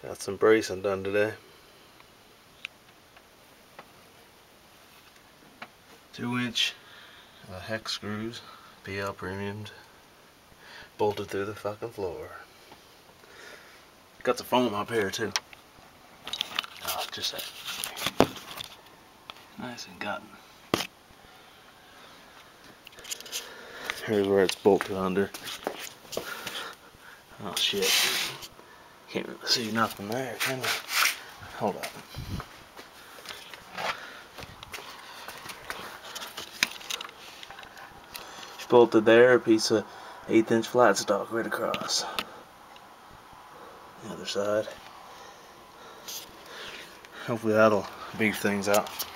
Got some bracing done today. 2-inch hex screws, PL premiums, bolted through the fucking floor. Got the foam up here too. Oh, just that. Nice and gotten. Here's where it's bolted under. Oh shit. Can't really see nothing there, can I? Hold up. It's bolted there, a piece of 1/8-inch flat stock right across. The other side. Hopefully that'll beef things out.